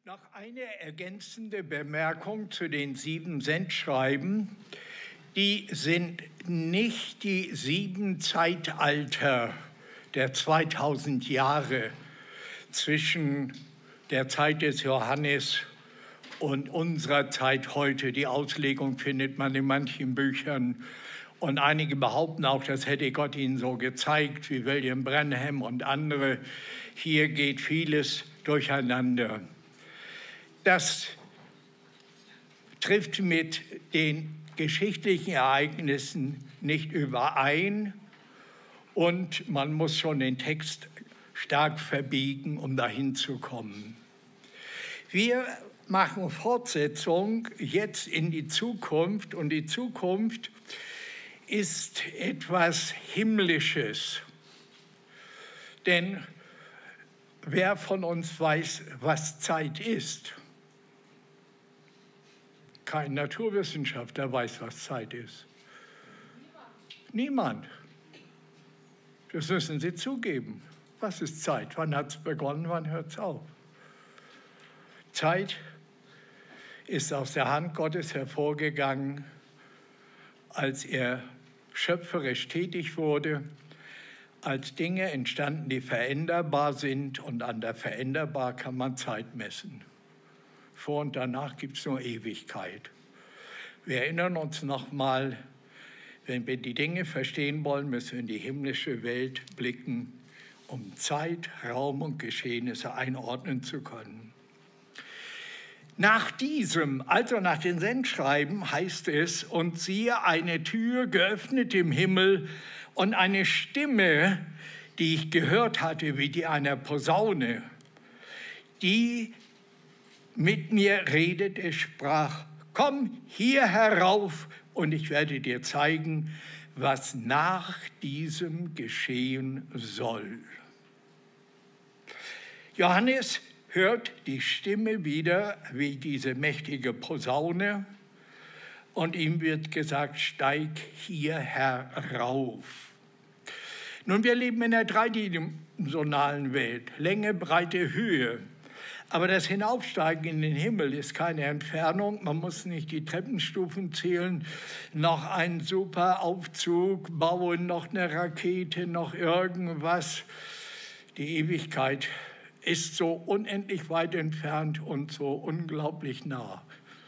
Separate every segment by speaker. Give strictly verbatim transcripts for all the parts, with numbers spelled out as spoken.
Speaker 1: Noch eine ergänzende Bemerkung zu den sieben Sendschreiben. Die sind nicht die sieben Zeitalter der zweitausend Jahre zwischen der Zeit des Johannes und unserer Zeit heute. Die Auslegung findet man in manchen Büchern. Und einige behaupten auch, das hätte Gott ihnen so gezeigt, wie William Branham und andere. Hier geht vieles durcheinander. Das trifft mit den geschichtlichen Ereignissen nicht überein und man muss schon den Text stark verbiegen, um dahin zu kommen. Wir machen Fortsetzung jetzt in die Zukunft und die Zukunft ist etwas Himmlisches. Denn wer von uns weiß, was Zeit ist? Kein Naturwissenschaftler weiß, was Zeit ist. Niemand. Niemand. Das müssen Sie zugeben. Was ist Zeit? Wann hat es begonnen, wann hört es auf? Zeit ist aus der Hand Gottes hervorgegangen, als er schöpferisch tätig wurde, als Dinge entstanden, die veränderbar sind, und an der Veränderbar kann man Zeit messen. Vor und danach gibt es nur Ewigkeit. Wir erinnern uns nochmal, wenn wir die Dinge verstehen wollen, müssen wir in die himmlische Welt blicken, um Zeit, Raum und Geschehnisse einordnen zu können. Nach diesem, also nach den Sendschreiben, heißt es, und siehe, eine Tür geöffnet im Himmel und eine Stimme, die ich gehört hatte, wie die einer Posaune, die mit mir redete, sprach, komm hier herauf und ich werde dir zeigen, was nach diesem geschehen soll. Johannes hört die Stimme wieder wie diese mächtige Posaune und ihm wird gesagt, steig hier herauf. Nun, wir leben in einer dreidimensionalen Welt, Länge, Breite, Höhe. Aber das Hinaufsteigen in den Himmel ist keine Entfernung. Man muss nicht die Treppenstufen zählen, noch einen super Aufzug bauen, noch eine Rakete, noch irgendwas. Die Ewigkeit ist so unendlich weit entfernt und so unglaublich nah.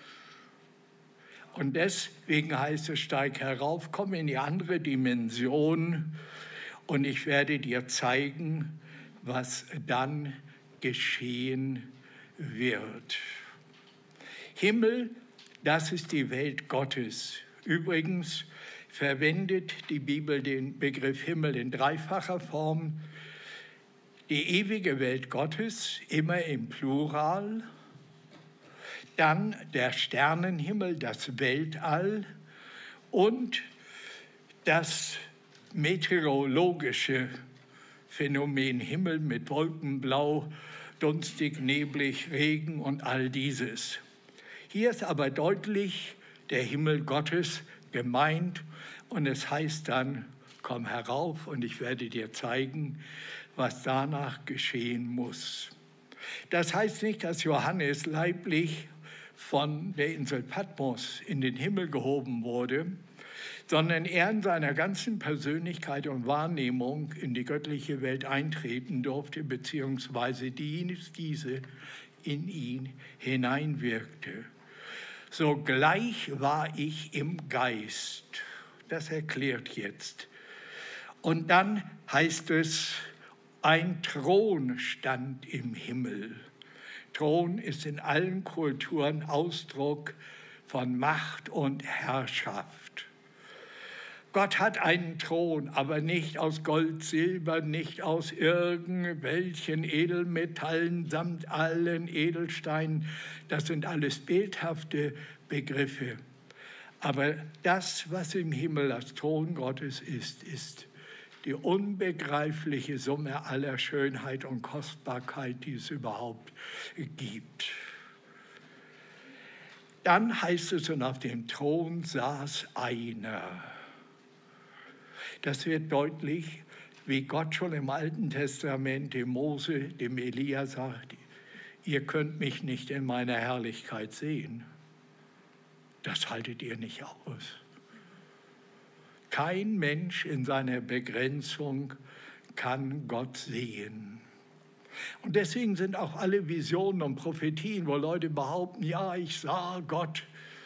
Speaker 1: Und deswegen heißt es, steig herauf, komm in die andere Dimension und ich werde dir zeigen, was dann geschehen wird. Himmel, das ist die Welt Gottes. Übrigens verwendet die Bibel den Begriff Himmel in dreifacher Form. Die ewige Welt Gottes, immer im Plural. Dann der Sternenhimmel, das Weltall und das meteorologische Phänomen Himmel mit Wolkenblau, dunstig, neblig, Regen und all dieses. Hier ist aber deutlich der Himmel Gottes gemeint und es heißt dann, komm herauf und ich werde dir zeigen, was danach geschehen muss. Das heißt nicht, dass Johannes leiblich von der Insel Patmos in den Himmel gehoben wurde, sondern er in seiner ganzen Persönlichkeit und Wahrnehmung in die göttliche Welt eintreten durfte, beziehungsweise diese in ihn hineinwirkte. Sogleich war ich im Geist. Das erklärt jetzt. Und dann heißt es, ein Thron stand im Himmel. Thron ist in allen Kulturen Ausdruck von Macht und Herrschaft. Gott hat einen Thron, aber nicht aus Gold, Silber, nicht aus irgendwelchen Edelmetallen samt allen Edelsteinen. Das sind alles bildhafte Begriffe. Aber das, was im Himmel das Thron Gottes ist, ist die unbegreifliche Summe aller Schönheit und Kostbarkeit, die es überhaupt gibt. Dann heißt es, und auf dem Thron saß einer. Das wird deutlich, wie Gott schon im Alten Testament dem Mose, dem Elia sagt, ihr könnt mich nicht in meiner Herrlichkeit sehen. Das haltet ihr nicht aus. Kein Mensch in seiner Begrenzung kann Gott sehen. Und deswegen sind auch alle Visionen und Prophetien, wo Leute behaupten, ja, ich sah Gott,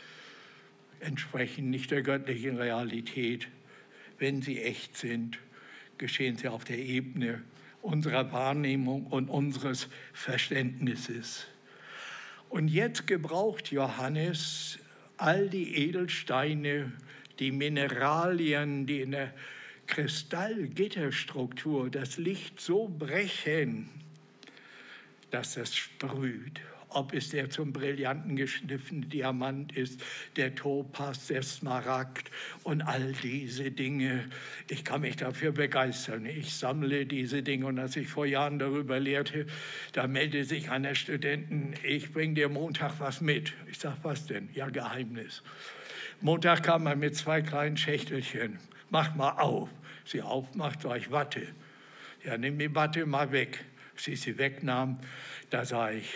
Speaker 1: entsprechen nicht der göttlichen Realität. Wenn sie echt sind, geschehen sie auf der Ebene unserer Wahrnehmung und unseres Verständnisses. Und jetzt gebraucht Johannes all die Edelsteine, die Mineralien, die in der Kristallgitterstruktur das Licht so brechen, dass es sprüht. Ob es der zum Brillanten geschliffene Diamant ist, der Topas, der Smaragd und all diese Dinge. Ich kann mich dafür begeistern. Ich sammle diese Dinge. Und als ich vor Jahren darüber lehrte, da meldete sich einer Studenten, ich bringe dir Montag was mit. Ich sage, was denn? Ja, Geheimnis. Montag kam er mit zwei kleinen Schächtelchen. Mach mal auf. Sie aufmacht, sage ich, Watte. Ja, nimm die Watte mal weg. Sie sie wegnahm, da sah ich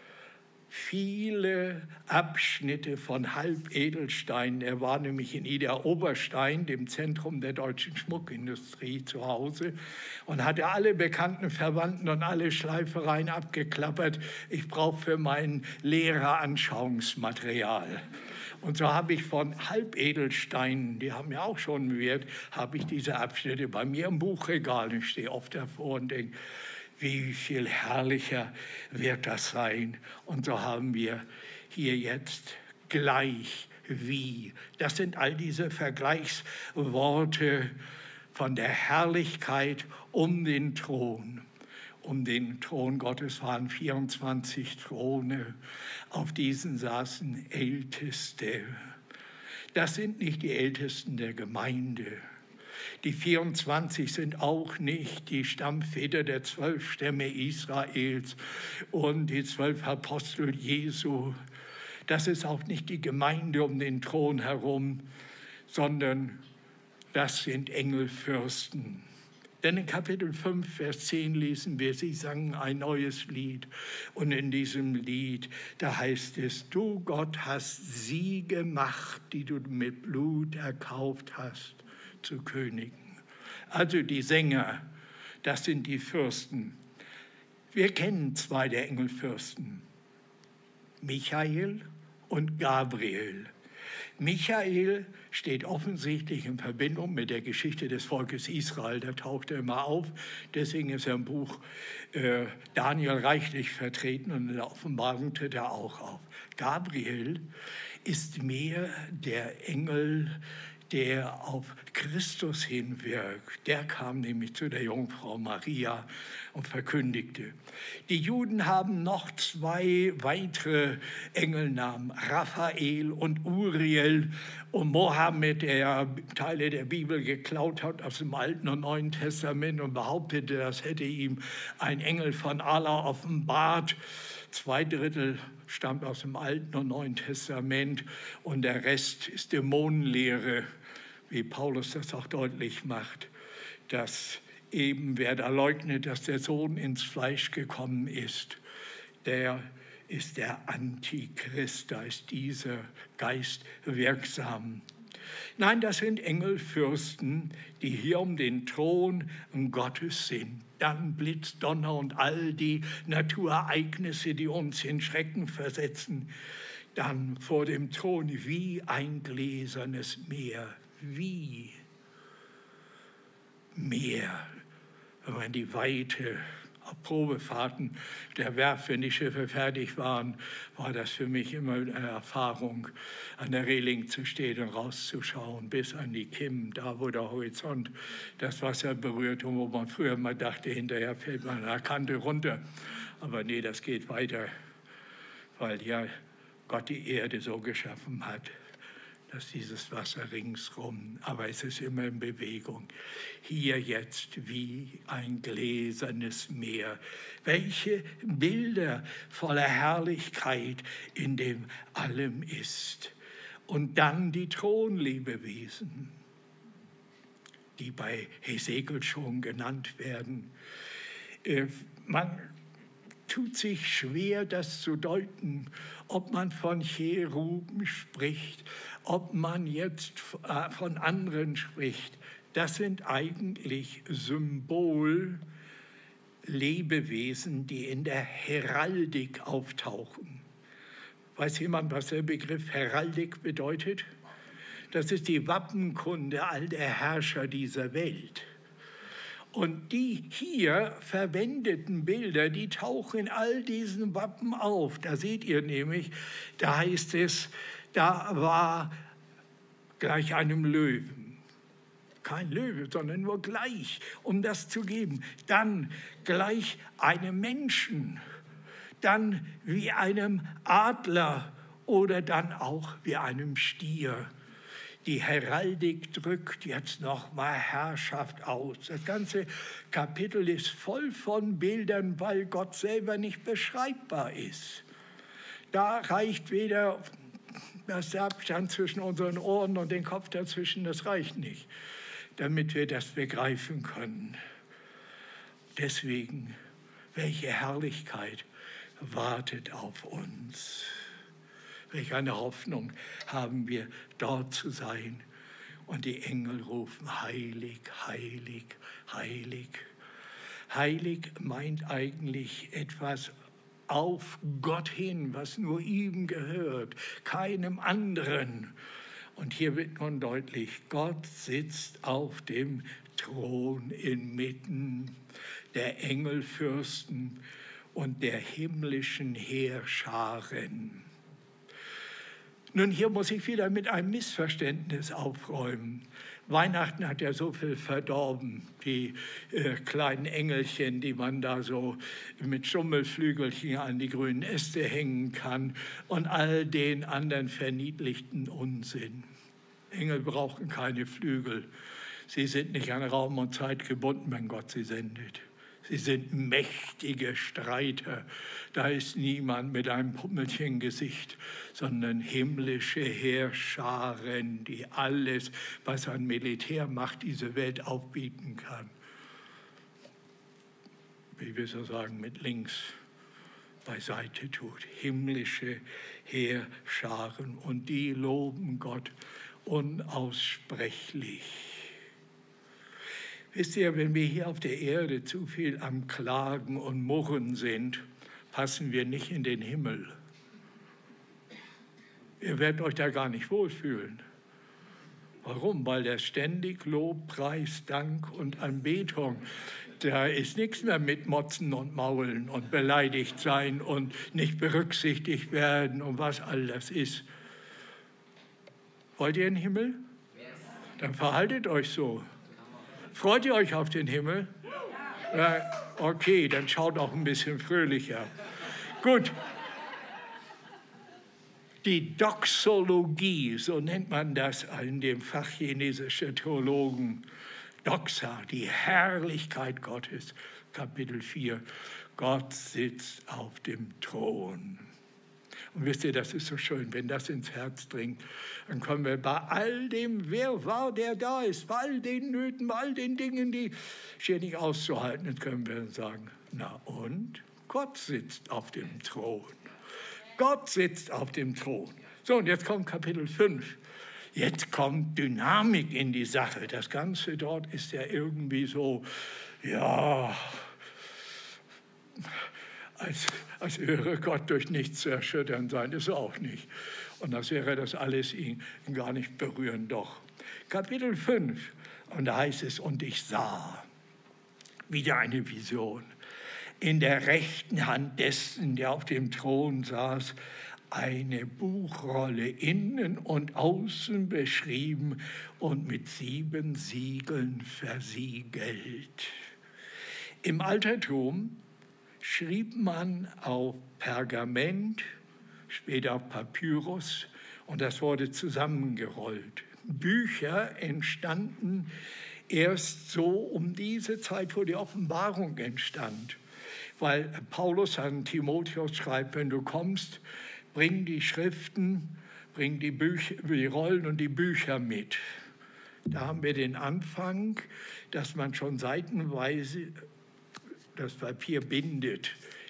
Speaker 1: viele Abschnitte von Halbedelsteinen. Er war nämlich in Ida Oberstein, dem Zentrum der deutschen Schmuckindustrie, zu Hause und hatte alle bekannten Verwandten und alle Schleifereien abgeklappert. Ich brauche für meinen Lehrer Anschauungsmaterial. Und so habe ich von Halbedelsteinen, die haben ja auch schon einen Wert, habe ich diese Abschnitte bei mir im Buchregal. Ich stehe oft davor und denke, wie viel herrlicher wird das sein? Und so haben wir hier jetzt gleich wie. Das sind all diese Vergleichsworte von der Herrlichkeit um den Thron. Um den Thron Gottes waren vierundzwanzig Throne. Auf diesen saßen Älteste. Das sind nicht die Ältesten der Gemeinde. Die vierundzwanzig sind auch nicht die Stammväter der zwölf Stämme Israels und die zwölf Apostel Jesu. Das ist auch nicht die Gemeinde um den Thron herum, sondern das sind Engelfürsten. Denn in Kapitel fünf, Vers zehn lesen wir, sie sangen ein neues Lied. Und in diesem Lied, da heißt es, du Gott hast sie gemacht, die du mit Blut erkauft hast, zu Königen. Also die Sänger, das sind die Fürsten. Wir kennen zwei der Engelfürsten, Michael und Gabriel. Michael steht offensichtlich in Verbindung mit der Geschichte des Volkes Israel. Da taucht er immer auf. Deswegen ist er im Buch äh, Daniel reichlich vertreten und in der Offenbarung tritt er auch auf. Gabriel ist mehr der Engel, der auf Christus hinwirkt. Der kam nämlich zu der Jungfrau Maria und verkündigte. Die Juden haben noch zwei weitere Engelnamen, Raphael und Uriel. Und Mohammed, der Teile der Bibel geklaut hat aus dem Alten und Neuen Testament und behauptete, das hätte ihm ein Engel von Allah offenbart. Zwei Drittel stammt aus dem Alten und Neuen Testament und der Rest ist Dämonenlehre, wie Paulus das auch deutlich macht, dass eben wer da leugnet, dass der Sohn ins Fleisch gekommen ist, der ist der Antichrist, da ist dieser Geist wirksam. Nein, das sind Engelfürsten, die hier um den Thron Gottes sind. Dann Blitz, Donner und all die Naturereignisse, die uns in Schrecken versetzen. Dann vor dem Thron wie ein gläsernes Meer, wie Meer. Wenn man die Weite auf Probefahrten der Werft, wenn die Schiffe fertig waren, war das für mich immer eine Erfahrung, an der Reling zu stehen und rauszuschauen, bis an die Kim, da wo der Horizont das Wasser berührt und wo man früher mal dachte, hinterher fällt man an der Kante runter. Aber nee, das geht weiter, weil ja Gott die Erde so geschaffen hat, dass dieses Wasser ringsrum, aber es ist immer in Bewegung. Hier jetzt wie ein gläsernes Meer. Welche Bilder voller Herrlichkeit in dem allem ist. Und dann die Thronlebewesen, die bei Hesekiel schon genannt werden. Man tut sich schwer, das zu deuten, ob man von Cheruben spricht, ob man jetzt von anderen spricht. Das sind eigentlich Symbol-Lebewesen, die in der Heraldik auftauchen. Weiß jemand, was der Begriff Heraldik bedeutet? Das ist die Wappenkunde all der Herrscher dieser Welt. Und die hier verwendeten Bilder, die tauchen in all diesen Wappen auf. Da seht ihr nämlich, da heißt es, da war gleich einem Löwen. Kein Löwe, sondern nur gleich, um das zu geben. Dann gleich einem Menschen, dann wie einem Adler oder dann auch wie einem Stier. Die Heraldik drückt jetzt noch mal Herrschaft aus. Das ganze Kapitel ist voll von Bildern, weil Gott selber nicht beschreibbar ist. Da reicht weder das Abstand zwischen unseren Ohren und den Kopf dazwischen, das reicht nicht, damit wir das begreifen können. Deswegen, welche Herrlichkeit wartet auf uns. Welch eine Hoffnung haben wir, dort zu sein. Und die Engel rufen, heilig, heilig, heilig. Heilig meint eigentlich etwas auf Gott hin, was nur ihm gehört, keinem anderen. Und hier wird nun deutlich, Gott sitzt auf dem Thron inmitten der Engelfürsten und der himmlischen Heerscharen. Nun, hier muss ich wieder mit einem Missverständnis aufräumen. Weihnachten hat ja so viel verdorben, die äh, kleinen Engelchen, die man da so mit Schummelflügelchen an die grünen Äste hängen kann und all den anderen verniedlichten Unsinn. Engel brauchen keine Flügel. Sie sind nicht an Raum und Zeit gebunden, wenn Gott sie sendet. Sie sind mächtige Streiter. Da ist niemand mit einem Pummelchengesicht, sondern himmlische Heerscharen, die alles, was an Militärmacht diese Welt aufbieten kann, wie wir so sagen, mit links beiseite tut. Himmlische Heerscharen, und die loben Gott unaussprechlich. Wisst ihr, wenn wir hier auf der Erde zu viel am Klagen und Murren sind, passen wir nicht in den Himmel. Ihr werdet euch da gar nicht wohlfühlen. Warum? Weil der ständig Lob, Preis, Dank und Anbetung, da ist nichts mehr mit Motzen und Maulen und beleidigt sein und nicht berücksichtigt werden und was all das ist. Wollt ihr in den Himmel? Dann verhaltet euch so. Freut ihr euch auf den Himmel? Ja, okay, dann schaut auch ein bisschen fröhlicher. Gut. Die Doxologie, so nennt man das in dem Fach chinesischer Theologen. Doxa, die Herrlichkeit Gottes, Kapitel vier. Gott sitzt auf dem Thron. Und wisst ihr, das ist so schön, wenn das ins Herz dringt, dann können wir bei all dem, wer war, der da ist, bei all den Nöten, bei all den Dingen, die hier nicht auszuhalten sind, können wir sagen, na und? Gott sitzt auf dem Thron. Gott sitzt auf dem Thron. So, und jetzt kommt Kapitel fünf. Jetzt kommt Dynamik in die Sache. Das Ganze dort ist ja irgendwie so, ja, Als, als höre Gott durch nichts zu erschüttern sein, ist er auch nicht. Und das wäre das alles ihn gar nicht berühren, doch. Kapitel fünf, und da heißt es, und ich sah, wieder eine Vision, in der rechten Hand dessen, der auf dem Thron saß, eine Buchrolle innen und außen beschrieben und mit sieben Siegeln versiegelt. Im Altertum schrieb man auf Pergament, später auf Papyrus, und das wurde zusammengerollt. Bücher entstanden erst so um diese Zeit, wo die Offenbarung entstand. Weil Paulus an Timotheus schreibt, wenn du kommst, bring die Schriften, bring die, Bücher, die Rollen und die Bücher mit. Da haben wir den Anfang, dass man schon seitenweise das Papier bindet,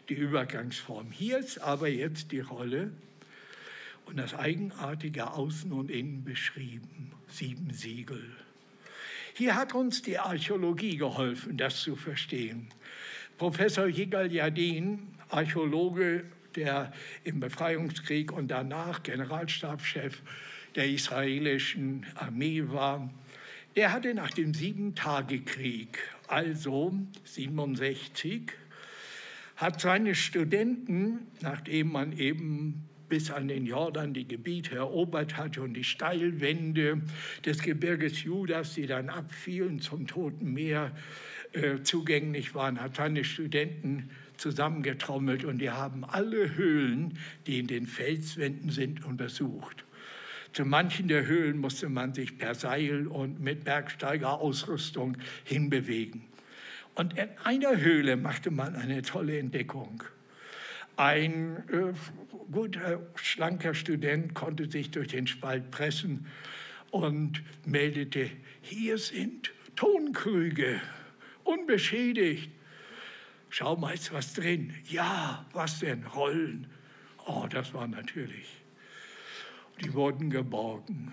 Speaker 1: die Übergangsform. Hier ist aber jetzt die Rolle und das eigenartige Außen und Innen beschrieben. Sieben Siegel. Hier hat uns die Archäologie geholfen, das zu verstehen. Professor Yigal Yadin, Archäologe, der im Befreiungskrieg und danach Generalstabschef der israelischen Armee war, der hatte nach dem Sieben-Tage-Krieg, also siebenundsechzig, hat seine Studenten, nachdem man eben bis an den Jordan die Gebiete erobert hatte und die Steilwände des Gebirges Judas, die dann abfielen, zum Toten Meer äh, zugänglich waren, hat seine Studenten zusammengetrommelt und die haben alle Höhlen, die in den Felswänden sind, untersucht. Zu manchen der Höhlen musste man sich per Seil und mit Bergsteigerausrüstung hinbewegen. Und in einer Höhle machte man eine tolle Entdeckung. Ein äh, guter, schlanker Student konnte sich durch den Spalt pressen und meldete, hier sind Tonkrüge, unbeschädigt. Schau mal, ist was drin? Ja, was denn? Rollen. Oh, das war natürlich. Die wurden geborgen.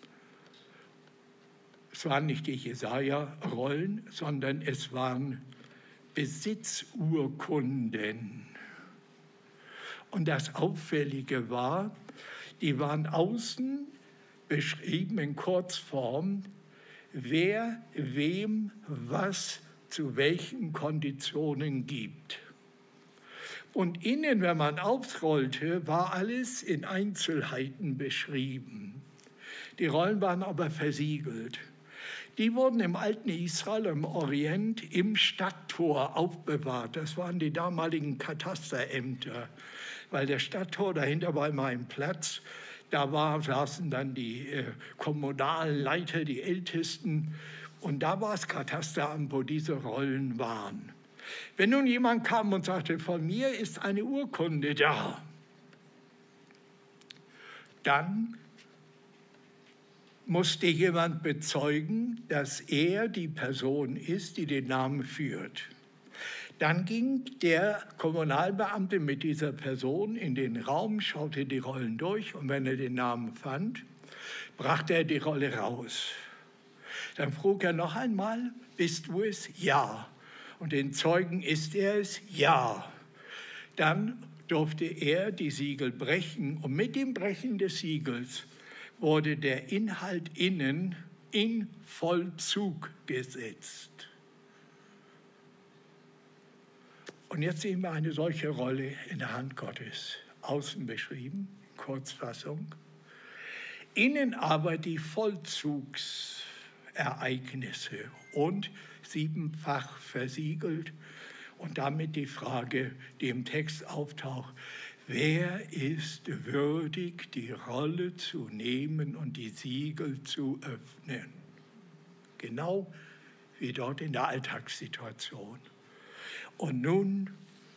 Speaker 1: Es waren nicht die Jesaja-Rollen, sondern es waren Besitzurkunden. Und das Auffällige war, die waren außen beschrieben in Kurzform, wer wem was zu welchen Konditionen gibt. Und innen, wenn man aufrollte, war alles in Einzelheiten beschrieben. Die Rollen waren aber versiegelt. Die wurden im alten Israel, im Orient, im Stadttor aufbewahrt. Das waren die damaligen Katasterämter, weil der Stadttor, dahinter war immer ein Platz. Da war, saßen dann die äh, kommunalen Leiter, die Ältesten. Und da war das Katasteramt, wo diese Rollen waren. Wenn nun jemand kam und sagte, von mir ist eine Urkunde da, dann musste jemand bezeugen, dass er die Person ist, die den Namen führt. Dann ging der Kommunalbeamte mit dieser Person in den Raum, schaute die Rollen durch und wenn er den Namen fand, brachte er die Rolle raus. Dann frug er noch einmal, bist du es? Ja. Und den Zeugen, ist er es? Ja. Dann durfte er die Siegel brechen und mit dem Brechen des Siegels wurde der Inhalt innen in Vollzug gesetzt. Und jetzt sehen wir eine solche Rolle in der Hand Gottes, außen beschrieben, Kurzfassung, innen aber die Vollzugsereignisse und siebenfach versiegelt und damit die Frage, die im Text auftaucht, wer ist würdig, die Rolle zu nehmen und die Siegel zu öffnen? Genau wie dort in der Alltagssituation. Und nun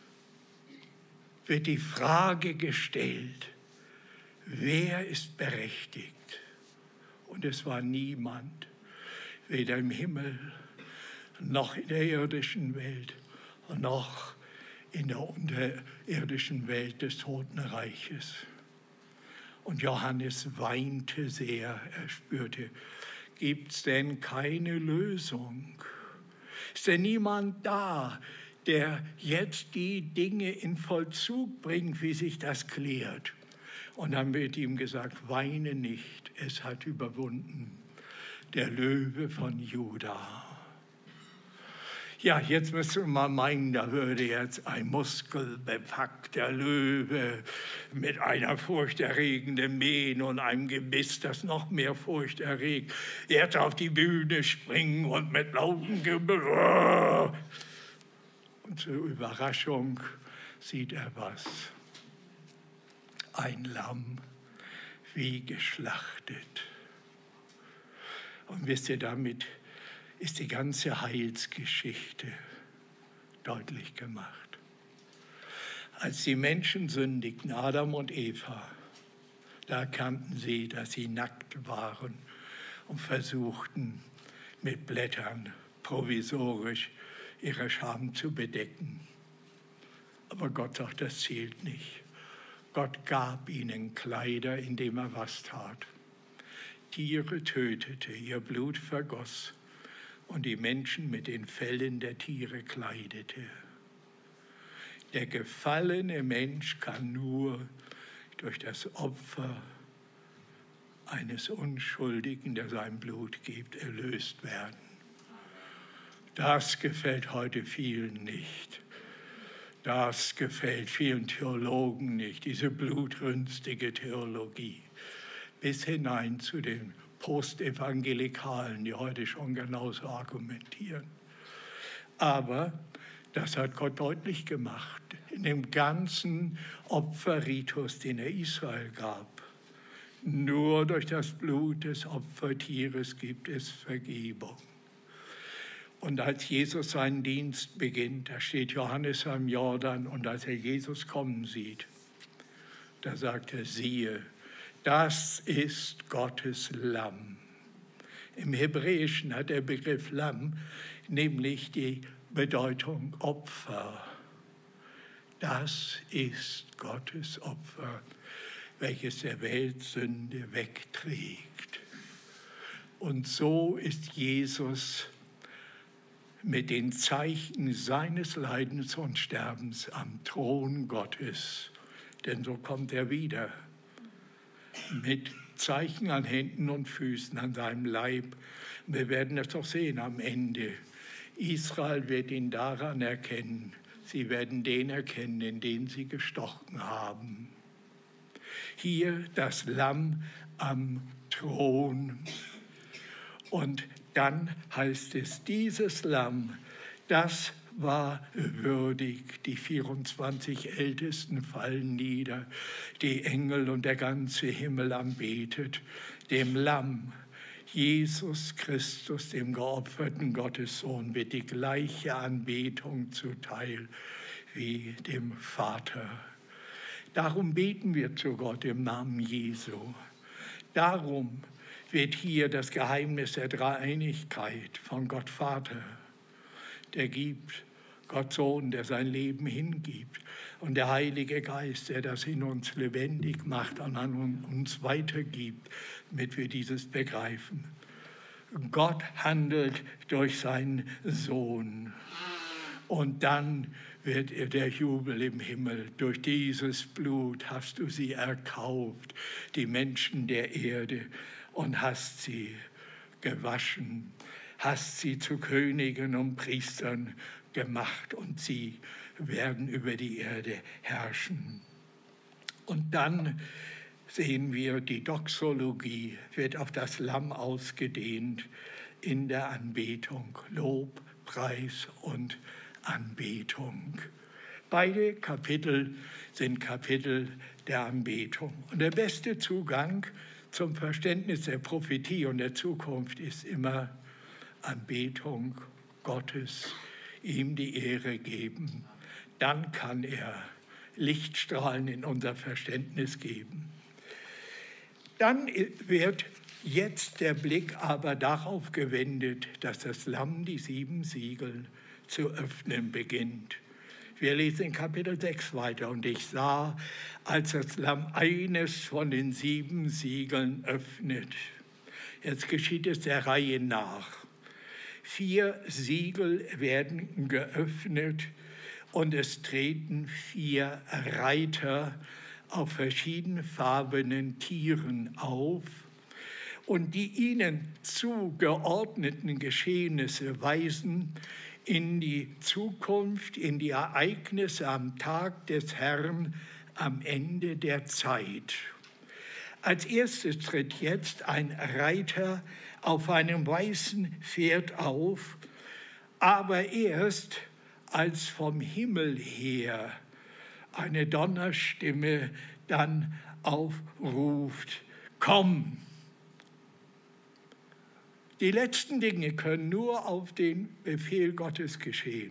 Speaker 1: wird die Frage gestellt, wer ist berechtigt? Und es war niemand, weder im Himmel noch in der irdischen Welt, noch in der unterirdischen Welt des Totenreiches. Und Johannes weinte sehr, er spürte, gibt es denn keine Lösung? Ist denn niemand da, der jetzt die Dinge in Vollzug bringt, wie sich das klärt? Und dann wird ihm gesagt, weine nicht, es hat überwunden, der Löwe von Juda. Ja, jetzt müsste man meinen, da würde jetzt ein muskelbepackter Löwe mit einer furchterregenden Mähne und einem Gebiss, das noch mehr Furcht erregt, jetzt auf die Bühne springen und mit lautem Gebrüll. Und zur Überraschung sieht er was. Ein Lamm, wie geschlachtet. Und wisst ihr, damit ist die ganze Heilsgeschichte deutlich gemacht. Als die Menschen sündigten, Adam und Eva, da erkannten sie, dass sie nackt waren und versuchten, mit Blättern provisorisch ihre Scham zu bedecken. Aber Gott sagt, das zählt nicht. Gott gab ihnen Kleider, indem er was tat. Tiere tötete, ihr Blut vergoss und die Menschen mit den Fellen der Tiere kleidete. Der gefallene Mensch kann nur durch das Opfer eines Unschuldigen, der sein Blut gibt, erlöst werden. Das gefällt heute vielen nicht. Das gefällt vielen Theologen nicht, diese blutrünstige Theologie. Bis hinein zu den Postevangelikalen, die heute schon genauso argumentieren. Aber das hat Gott deutlich gemacht in dem ganzen Opferritus, den er Israel gab. Nur durch das Blut des Opfertieres gibt es Vergebung. Und als Jesus seinen Dienst beginnt, da steht Johannes am Jordan, und als er Jesus kommen sieht, da sagt er, siehe, das ist Gottes Lamm. Im Hebräischen hat der Begriff Lamm nämlich die Bedeutung Opfer. Das ist Gottes Opfer, welches der Welt Sünde wegträgt. Und so ist Jesus mit den Zeichen seines Leidens und Sterbens am Thron Gottes. Denn so kommt er wieder, mit Zeichen an Händen und Füßen, an seinem Leib. Wir werden es doch sehen am Ende. Israel wird ihn daran erkennen. Sie werden den erkennen, in den sie gestochen haben. Hier das Lamm am Thron. Und dann heißt es, dieses Lamm, das war würdig. Die vierundzwanzig Ältesten fallen nieder, die Engel und der ganze Himmel anbetet dem Lamm. Jesus Christus, dem geopferten Gottessohn, wird die gleiche Anbetung zuteil wie dem Vater. Darum beten wir zu Gott im Namen Jesu. Darum wird hier das Geheimnis der Dreieinigkeit von Gott Vater, der gibt, Gott Sohn, der sein Leben hingibt, und der Heilige Geist, der das in uns lebendig macht und an uns weitergibt, damit wir dieses begreifen. Gott handelt durch seinen Sohn. Und dann wird der Jubel im Himmel. Durch dieses Blut hast du sie erkauft, die Menschen der Erde, und hast sie gewaschen, hast sie zu Königen und Priestern gemacht, und sie werden über die Erde herrschen. Und dann sehen wir, die Doxologie wird auf das Lamm ausgedehnt in der Anbetung, Lob, Preis und Anbetung. Beide Kapitel sind Kapitel der Anbetung. Und der beste Zugang zum Verständnis der Prophetie und der Zukunft ist immer Anbetung Gottes, ihm die Ehre geben. Dann kann er Lichtstrahlen in unser Verständnis geben. Dann wird jetzt der Blick aber darauf gewendet, dass das Lamm die sieben Siegel zu öffnen beginnt. Wir lesen in Kapitel sechs weiter. Und ich sah, als das Lamm eines von den sieben Siegeln öffnet. Jetzt geschieht es der Reihe nach. Vier Siegel werden geöffnet und es treten vier Reiter auf verschiedenfarbenen Tieren auf. Und die ihnen zugeordneten Geschehnisse weisen in die Zukunft, in die Ereignisse am Tag des Herrn, am Ende der Zeit. Als erstes tritt jetzt ein Reiter auf einem weißen Pferd auf, aber erst als vom Himmel her eine Donnerstimme dann aufruft, komm! Die letzten Dinge können nur auf den Befehl Gottes geschehen.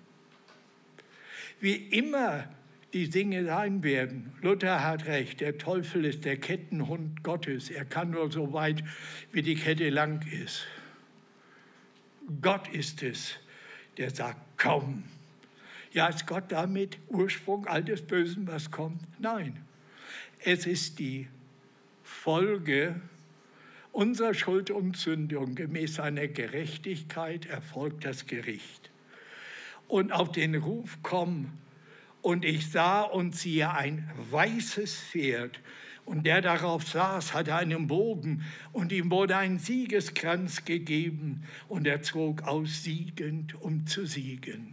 Speaker 1: Wie immer die Dinge sein werden, Luther hat recht, der Teufel ist der Kettenhund Gottes. Er kann nur so weit, wie die Kette lang ist. Gott ist es, der sagt, komm. Ja, ist Gott damit Ursprung all des Bösen, was kommt? Nein, es ist die Folge unserer Schuld und Sünde, und gemäß seiner Gerechtigkeit erfolgt das Gericht. Und auf den Ruf, komm, und ich sah und siehe ein weißes Pferd, und der darauf saß, hatte einen Bogen, und ihm wurde ein Siegeskranz gegeben, und er zog aus siegend, um zu siegen.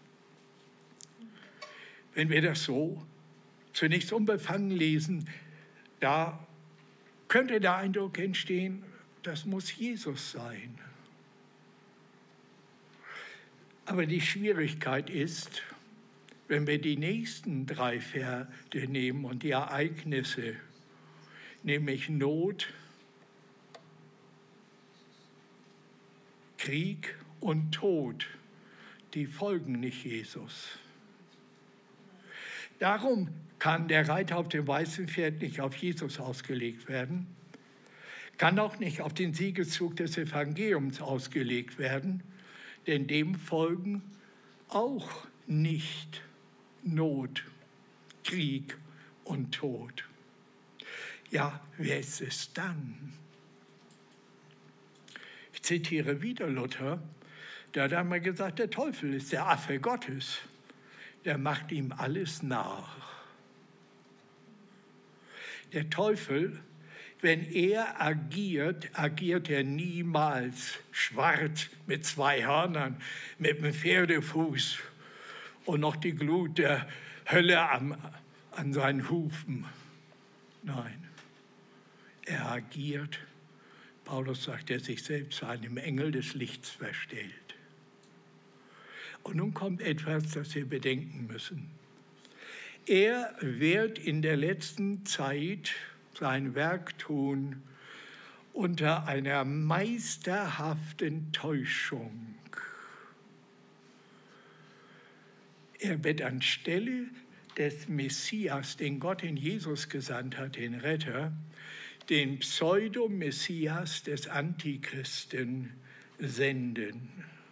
Speaker 1: Wenn wir das so zunächst unbefangen lesen, da könnte der Eindruck entstehen, das muss Jesus sein. Aber die Schwierigkeit ist, wenn wir die nächsten drei Verse nehmen und die Ereignisse, nämlich Not, Krieg und Tod, die folgen nicht Jesus. Darum kann der Reiter auf dem weißen Pferd nicht auf Jesus ausgelegt werden, kann auch nicht auf den Siegeszug des Evangeliums ausgelegt werden, denn dem folgen auch nicht Not, Krieg und Tod. Ja, wer ist es dann? Ich zitiere wieder Luther, der hat einmal gesagt, der Teufel ist der Affe Gottes, der macht ihm alles nach. Der Teufel, wenn er agiert, agiert er niemals schwarz mit zwei Hörnern, mit einem Pferdefuß und noch die Glut der Hölle am, an seinen Hufen. Nein, er agiert, Paulus sagt, er sich selbst zu einem Engel des Lichts verstellt. Und nun kommt etwas, das wir bedenken müssen. Er wird in der letzten Zeit sein Werk tun unter einer meisterhaften Täuschung. Er wird anstelle des Messias, den Gott in Jesus gesandt hat, den Retter, den Pseudo-Messias des Antichristen senden.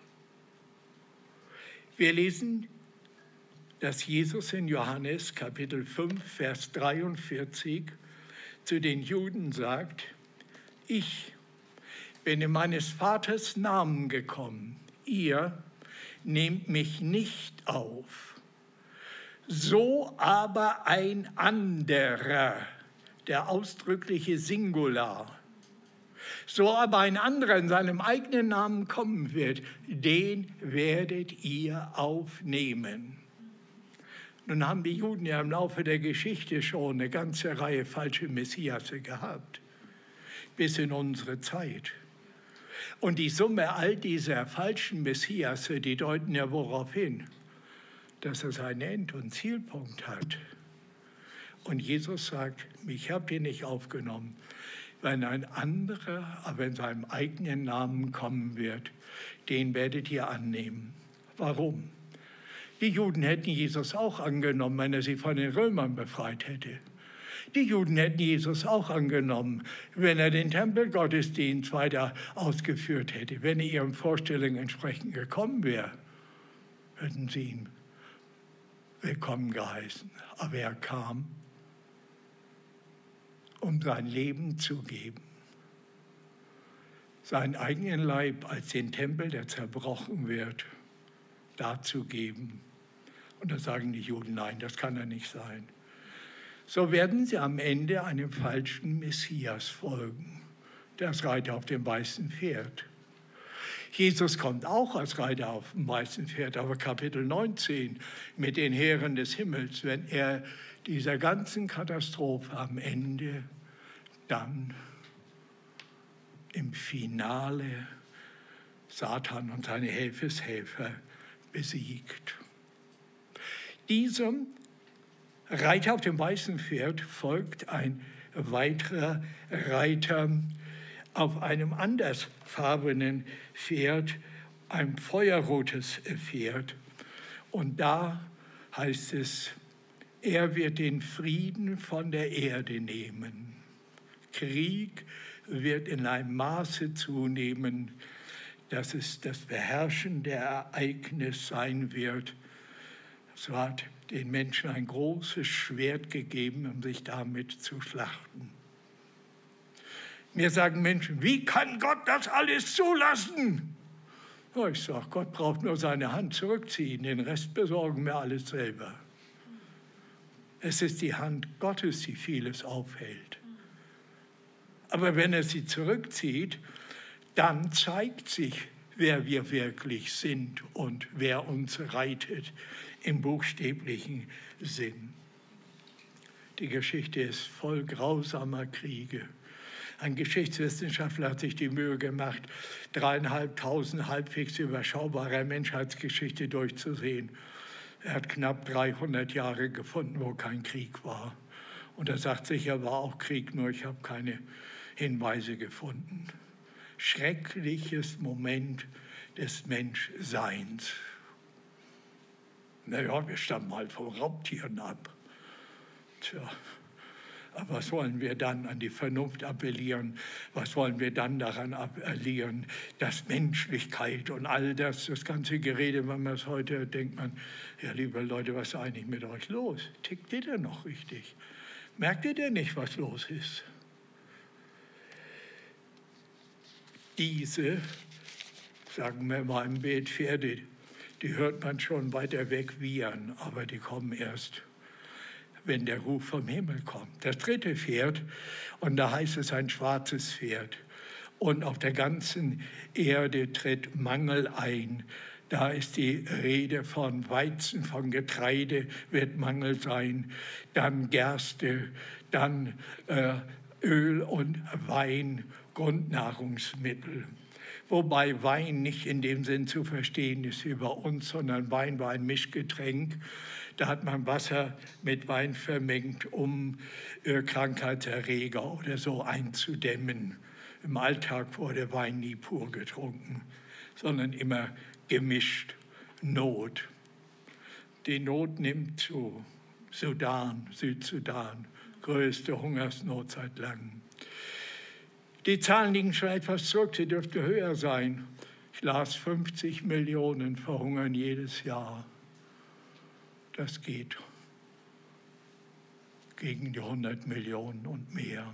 Speaker 1: Wir lesen, dass Jesus in Johannes Kapitel fünf, Vers dreiundvierzig zu den Juden sagt, ich bin in meines Vaters Namen gekommen, ihr nehmt mich nicht auf. So aber ein anderer, der ausdrückliche Singular, so aber ein anderer in seinem eigenen Namen kommen wird, den werdet ihr aufnehmen. Nun haben die Juden ja im Laufe der Geschichte schon eine ganze Reihe falsche Messiasse gehabt, bis in unsere Zeit. Und die Summe all dieser falschen Messiasse, die deuten ja worauf hin, dass es einen End- und Zielpunkt hat. Und Jesus sagt, mich habt ihr nicht aufgenommen, wenn ein anderer, aber in seinem eigenen Namen kommen wird, den werdet ihr annehmen. Warum? Die Juden hätten Jesus auch angenommen, wenn er sie von den Römern befreit hätte. Die Juden hätten Jesus auch angenommen, wenn er den Tempelgottesdienst weiter ausgeführt hätte. Wenn er ihren Vorstellungen entsprechend gekommen wäre, hätten sie ihn willkommen geheißen. Aber er kam, um sein Leben zu geben. Seinen eigenen Leib als den Tempel, der zerbrochen wird, darzugeben. Und da sagen die Juden, nein, das kann er nicht sein. So werden sie am Ende einem falschen Messias folgen, das Reiter auf dem weißen Pferd. Jesus kommt auch als Reiter auf dem weißen Pferd, aber Kapitel neunzehn mit den Heeren des Himmels, wenn er dieser ganzen Katastrophe am Ende dann im Finale Satan und seine Helfershelfer besiegt. Diesem Reiter auf dem weißen Pferd folgt ein weiterer Reiter auf einem andersfarbenen Pferd, ein feuerrotes Pferd. Und da heißt es, er wird den Frieden von der Erde nehmen. Krieg wird in einem Maße zunehmen, dass es das beherrschende Ereignis sein wird, So hat den Menschen ein großes Schwert gegeben, um sich damit zu schlachten. Mir sagen Menschen, wie kann Gott das alles zulassen? Ja, ich sage, Gott braucht nur seine Hand zurückziehen, den Rest besorgen wir alles selber. Es ist die Hand Gottes, die vieles aufhält. Aber wenn er sie zurückzieht, dann zeigt sich, wer wir wirklich sind und wer uns reitet im buchstäblichen Sinn. Die Geschichte ist voll grausamer Kriege. Ein Geschichtswissenschaftler hat sich die Mühe gemacht, dreieinhalbtausend halbwegs überschaubare Menschheitsgeschichte durchzusehen. Er hat knapp dreihundert Jahre gefunden, wo kein Krieg war. Und er sagt, sicher war auch Krieg, nur ich habe keine Hinweise gefunden. Schreckliches Moment des Menschseins. Naja, wir stammen halt von Raubtieren ab. Tja, aber was wollen wir dann an die Vernunft appellieren? Was wollen wir dann daran appellieren, dass Menschlichkeit und all das, das ganze Gerede, wenn man es heute hört, denkt man, ja, liebe Leute, was ist eigentlich mit euch los? Tickt ihr denn noch richtig? Merkt ihr denn nicht, was los ist? Diese, sagen wir mal im Bild Pferde, die hört man schon weiter weg wiehern, aber die kommen erst, wenn der Ruf vom Himmel kommt. Das dritte Pferd, und da heißt es ein schwarzes Pferd. Und auf der ganzen Erde tritt Mangel ein. Da ist die Rede von Weizen, von Getreide wird Mangel sein, dann Gerste, dann äh, Öl und Wein, Grundnahrungsmittel. Wobei Wein nicht in dem Sinn zu verstehen ist wie bei uns, sondern Wein war ein Mischgetränk. Da hat man Wasser mit Wein vermengt, um äh, Krankheitserreger oder so einzudämmen. Im Alltag wurde Wein nie pur getrunken, sondern immer gemischt. Not. Die Not nimmt zu. Sudan, Südsudan, größte Hungersnot seit langem. Die Zahlen liegen schon etwas zurück, sie dürften höher sein. Ich las, fünfzig Millionen verhungern jedes Jahr. Das geht gegen die hundert Millionen und mehr.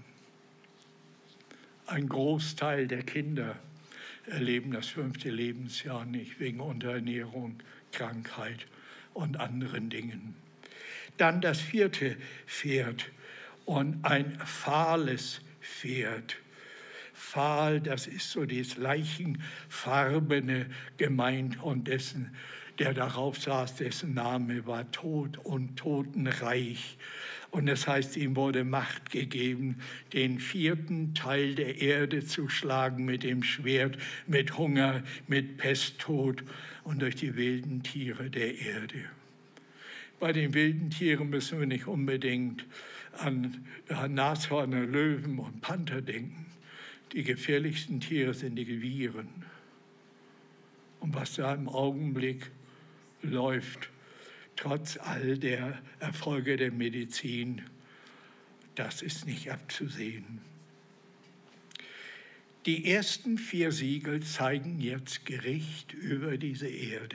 Speaker 1: Ein Großteil der Kinder erleben das fünfte Lebensjahr nicht wegen Unterernährung, Krankheit und anderen Dingen. Dann das vierte Pferd und ein fahles Pferd. Fahl, das ist so das leichenfarbene gemeint und dessen, der darauf saß, dessen Name war Tod und Totenreich. Und das heißt, ihm wurde Macht gegeben, den vierten Teil der Erde zu schlagen mit dem Schwert, mit Hunger, mit Pesttod und durch die wilden Tiere der Erde. Bei den wilden Tieren müssen wir nicht unbedingt an, an Nashörner, Löwen und Panther denken. Die gefährlichsten Tiere sind die Viren. Und was da im Augenblick läuft, trotz all der Erfolge der Medizin, das ist nicht abzusehen. Die ersten vier Siegel zeigen jetzt Gericht über diese Erde.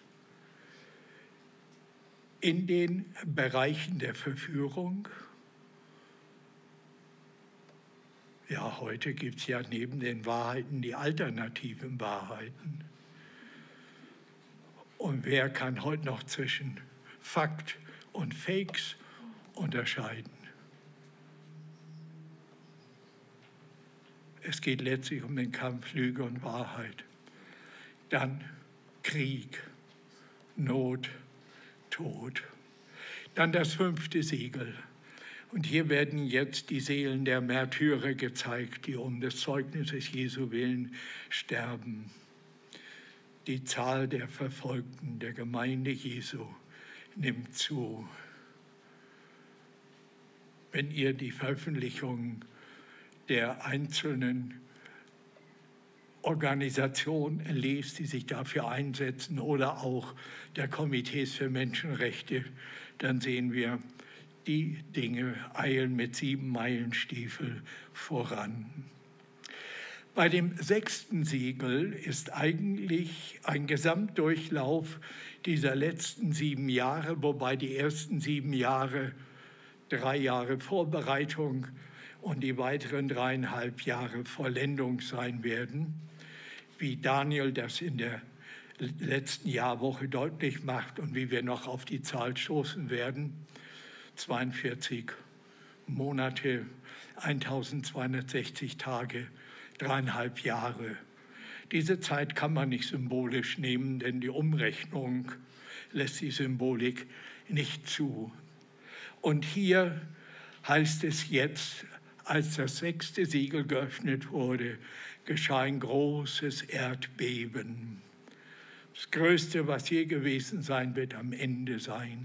Speaker 1: In den Bereichen der Verführung. Ja, heute gibt es ja neben den Wahrheiten die alternativen Wahrheiten. Und wer kann heute noch zwischen Fakt und Fakes unterscheiden? Es geht letztlich um den Kampf Lüge und Wahrheit. Dann Krieg, Not, Tod. Dann das fünfte Siegel. Und hier werden jetzt die Seelen der Märtyrer gezeigt, die um des Zeugnisses Jesu willen sterben. Die Zahl der Verfolgten der Gemeinde Jesu nimmt zu. Wenn ihr die Veröffentlichung der einzelnen Organisationen lest, die sich dafür einsetzen, oder auch der Komitees für Menschenrechte, dann sehen wir, die Dinge eilen mit sieben Meilenstiefel voran. Bei dem sechsten Siegel ist eigentlich ein Gesamtdurchlauf dieser letzten sieben Jahre, wobei die ersten sieben Jahre drei Jahre Vorbereitung und die weiteren dreieinhalb Jahre Vollendung sein werden, wie Daniel das in der letzten Jahrwoche deutlich macht und wie wir noch auf die Zahl stoßen werden. zweiundvierzig Monate, eintausendzweihundertsechzig Tage, dreieinhalb Jahre. Diese Zeit kann man nicht symbolisch nehmen, denn die Umrechnung lässt die Symbolik nicht zu. Und hier heißt es jetzt, als das sechste Siegel geöffnet wurde, geschah ein großes Erdbeben. Das Größte, was je gewesen sein wird, am Ende sein.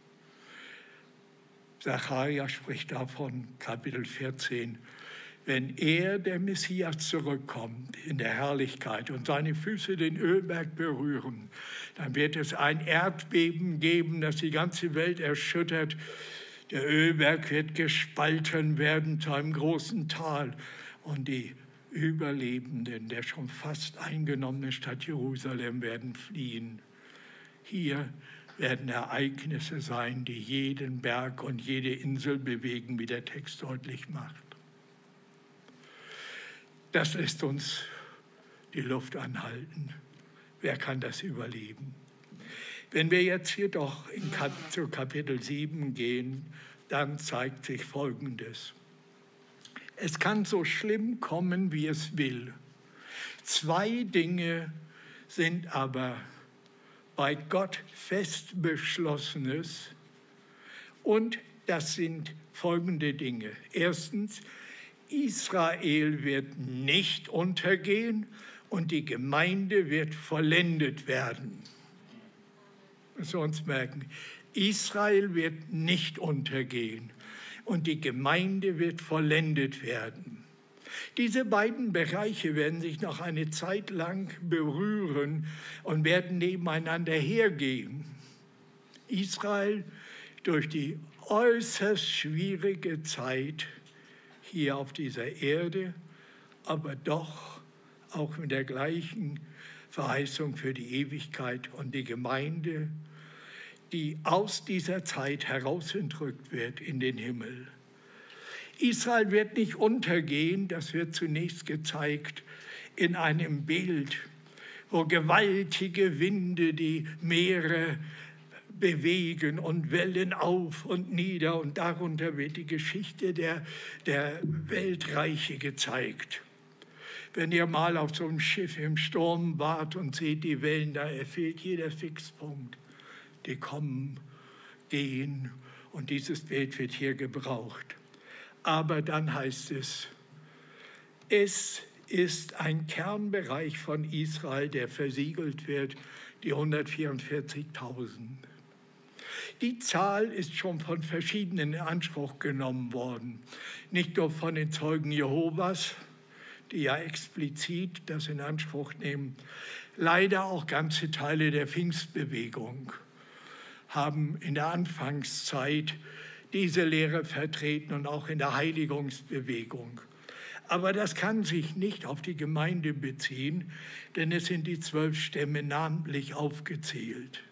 Speaker 1: Sacharja spricht davon, Kapitel vierzehn, wenn er, der Messias, zurückkommt in der Herrlichkeit und seine Füße den Ölberg berühren, dann wird es ein Erdbeben geben, das die ganze Welt erschüttert. Der Ölberg wird gespalten werden zu einem großen Tal und die Überlebenden der schon fast eingenommenen Stadt Jerusalem werden fliehen. Hier werden Ereignisse sein, die jeden Berg und jede Insel bewegen, wie der Text deutlich macht. Das lässt uns die Luft anhalten. Wer kann das überleben? Wenn wir jetzt jedoch in Kap- zu Kapitel sieben gehen, dann zeigt sich Folgendes. Es kann so schlimm kommen, wie es will. Zwei Dinge sind aber bei Gott fest Beschlossenes, und das sind folgende Dinge. Erstens, Israel wird nicht untergehen und die Gemeinde wird vollendet werden. Das müssen wir uns merken. Israel wird nicht untergehen und die Gemeinde wird vollendet werden. Diese beiden Bereiche werden sich noch eine Zeit lang berühren und werden nebeneinander hergehen. Israel durch die äußerst schwierige Zeit hier auf dieser Erde, aber doch auch mit der gleichen Verheißung für die Ewigkeit, und die Gemeinde, die aus dieser Zeit herausentrückt wird in den Himmel. Israel wird nicht untergehen, das wird zunächst gezeigt in einem Bild, wo gewaltige Winde die Meere bewegen und Wellen auf und nieder, und darunter wird die Geschichte der, der Weltreiche gezeigt. Wenn ihr mal auf so einem Schiff im Sturm wart und seht die Wellen, da fehlt jeder Fixpunkt. Die kommen, gehen, und dieses Bild wird hier gebraucht. Aber dann heißt es, es ist ein Kernbereich von Israel, der versiegelt wird, die hundertvierundvierzigtausend. Die Zahl ist schon von verschiedenen in Anspruch genommen worden. Nicht nur von den Zeugen Jehovas, die ja explizit das in Anspruch nehmen. Leider auch ganze Teile der Pfingstbewegung haben in der Anfangszeit diese Lehre vertreten und auch in der Heiligungsbewegung. Aber das kann sich nicht auf die Gemeinde beziehen, denn es sind die zwölf Stämme namentlich aufgezählt.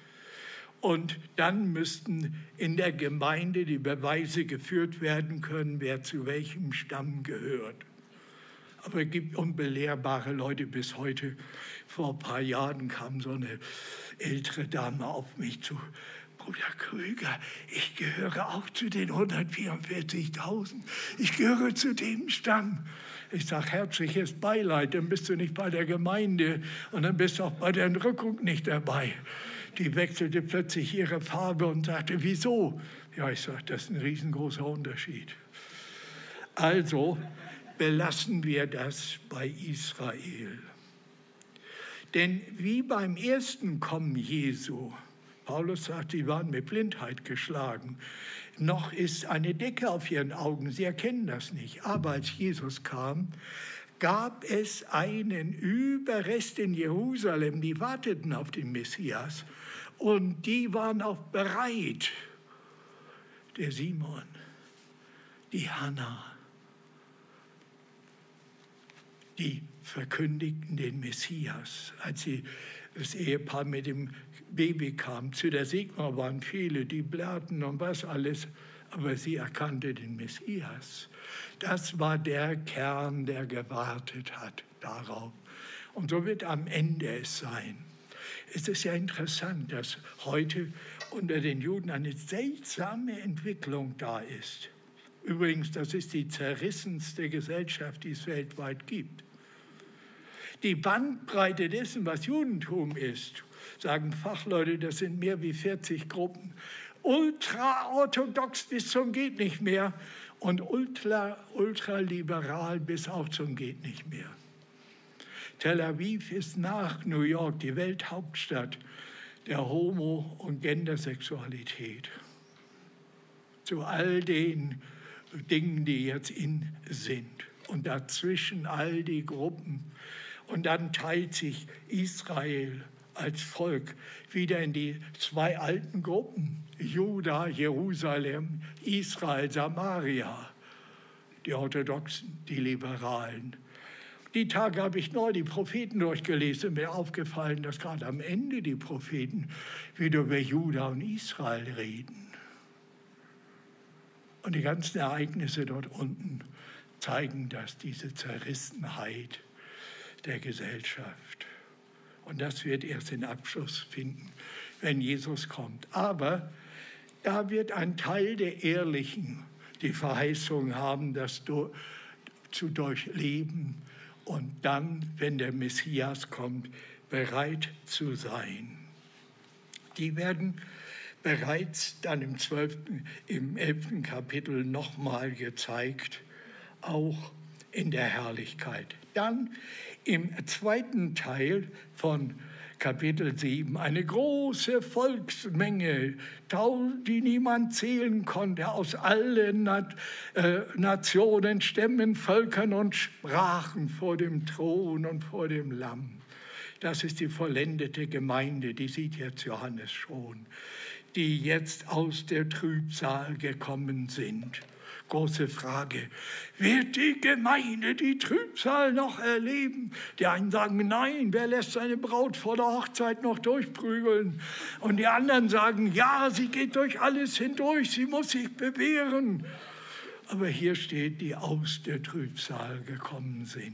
Speaker 1: Und dann müssten in der Gemeinde die Beweise geführt werden können, wer zu welchem Stamm gehört. Aber es gibt unbelehrbare Leute bis heute. Vor ein paar Jahren kam so eine ältere Dame auf mich zu. Bruder Krüger, ich gehöre auch zu den hundertvierundvierzigtausend. Ich gehöre zu dem Stamm. Ich sage, herzliches Beileid, dann bist du nicht bei der Gemeinde und dann bist du auch bei der Entrückung nicht dabei. Die wechselte plötzlich ihre Farbe und sagte, wieso? Ja, ich sage, das ist ein riesengroßer Unterschied. Also belassen wir das bei Israel. Denn wie beim ersten Kommen Jesu, Paulus sagt, sie waren mit Blindheit geschlagen, noch ist eine Decke auf ihren Augen, sie erkennen das nicht. Aber als Jesus kam, gab es einen Überrest in Jerusalem, die warteten auf den Messias und die waren auch bereit. Der Simon, die Hannah, die verkündigten den Messias. Als sie, das Ehepaar mit dem Baby kam, zu der Segnung waren viele, die blärten und was alles, aber sie erkannte den Messias. Das war der Kern, der gewartet hat darauf. Und so wird am Ende es sein. Es ist ja interessant, dass heute unter den Juden eine seltsame Entwicklung da ist. Übrigens, das ist die zerrissenste Gesellschaft, die es weltweit gibt. Die Bandbreite dessen, was Judentum ist, sagen Fachleute, das sind mehr wie vierzig Gruppen, ultraorthodox bis zum geht nicht mehr und ultra, ultraliberal bis auch zum geht nicht mehr. Tel Aviv ist nach New York die Welthauptstadt der Homo- und Gendersexualität. Zu all den Dingen, die jetzt in sind. Und dazwischen all die Gruppen. Und dann teilt sich Israel als Volk wieder in die zwei alten Gruppen. Juda, Jerusalem, Israel, Samaria. Die Orthodoxen, die Liberalen. Die Tage habe ich neu die Propheten durchgelesen, mir aufgefallen, dass gerade am Ende die Propheten wieder über Juda und Israel reden. Und die ganzen Ereignisse dort unten zeigen das, diese Zerrissenheit der Gesellschaft. Und das wird erst den Abschluss finden, wenn Jesus kommt. Aber da wird ein Teil der Ehrlichen die Verheißung haben, das zu durchleben und dann, wenn der Messias kommt, bereit zu sein. Die werden bereits dann im zwölften, im elften Kapitel nochmal gezeigt, auch in der Herrlichkeit. Dann im zweiten Teil von Kapitel sieben eine große Volksmenge, die niemand zählen konnte, aus allen Nationen, Stämmen, Völkern und Sprachen vor dem Thron und vor dem Lamm. Das ist die vollendete Gemeinde, die sieht jetzt Johannes schon, die jetzt aus der Trübsal gekommen sind. Große Frage, wird die Gemeinde die Trübsal noch erleben? Die einen sagen, nein, wer lässt seine Braut vor der Hochzeit noch durchprügeln? Und die anderen sagen, ja, sie geht durch alles hindurch, sie muss sich bewähren. Aber hier steht, die aus der Trübsal gekommen sind.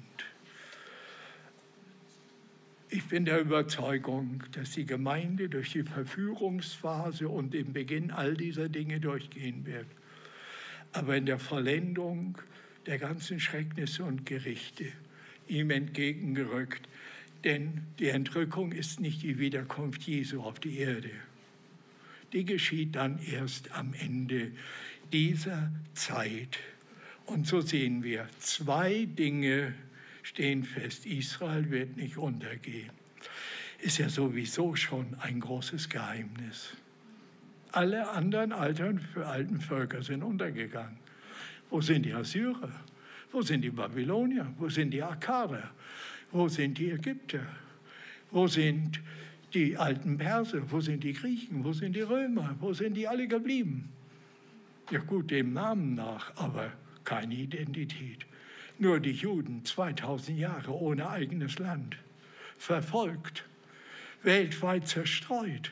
Speaker 1: Ich bin der Überzeugung, dass die Gemeinde durch die Verführungsphase und den Beginn all dieser Dinge durchgehen wird. Aber in der Vollendung der ganzen Schrecknisse und Gerichte ihm entgegengerückt. Denn die Entrückung ist nicht die Wiederkunft Jesu auf die Erde. Die geschieht dann erst am Ende dieser Zeit. Und so sehen wir, zwei Dinge stehen fest. Israel wird nicht untergehen. Ist ja sowieso schon ein großes Geheimnis. Alle anderen alten, alten Völker sind untergegangen. Wo sind die Assyrer? Wo sind die Babylonier? Wo sind die Akkader? Wo sind die Ägypter? Wo sind die alten Perser? Wo sind die Griechen? Wo sind die Römer? Wo sind die alle geblieben? Ja gut, dem Namen nach, aber keine Identität. Nur die Juden, zweitausend Jahre ohne eigenes Land, verfolgt, weltweit zerstreut.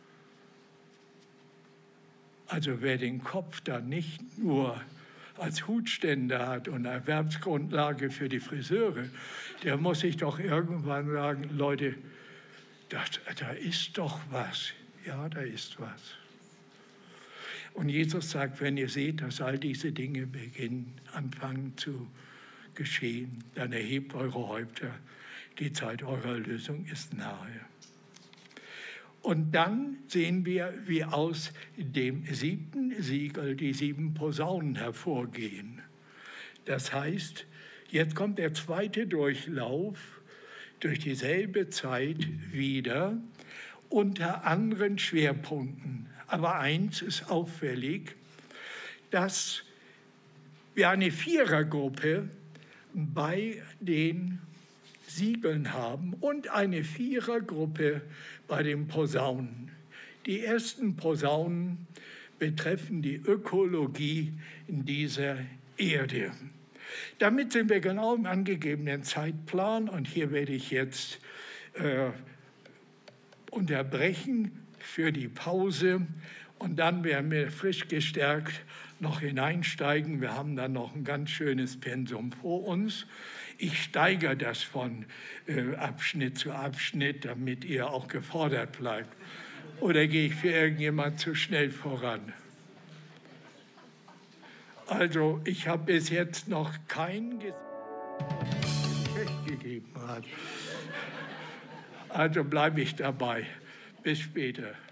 Speaker 1: Also wer den Kopf dann nicht nur als Hutständer hat und Erwerbsgrundlage für die Friseure, der muss sich doch irgendwann sagen, Leute, das, da ist doch was. Ja, da ist was. Und Jesus sagt, wenn ihr seht, dass all diese Dinge beginnen, anfangen zu geschehen, dann erhebt eure Häupter, die Zeit eurer Erlösung ist nahe. Und dann sehen wir, wie aus dem siebten Siegel die sieben Posaunen hervorgehen. Das heißt, jetzt kommt der zweite Durchlauf durch dieselbe Zeit wieder unter anderen Schwerpunkten. Aber eins ist auffällig, dass wir eine Vierergruppe bei den Siegeln haben und eine Vierergruppe bei den Posaunen. Die ersten Posaunen betreffen die Ökologie dieser Erde. Damit sind wir genau im angegebenen Zeitplan und hier werde ich jetzt äh, unterbrechen für die Pause und dann werden wir frisch gestärkt noch hineinsteigen. Wir haben dann noch ein ganz schönes Pensum vor uns. Ich steigere das von äh, Abschnitt zu Abschnitt, damit ihr auch gefordert bleibt. Oder gehe ich für irgendjemand zu schnell voran? Also ich habe bis jetzt noch keinen gegeben hat. Also bleibe ich dabei. Bis später.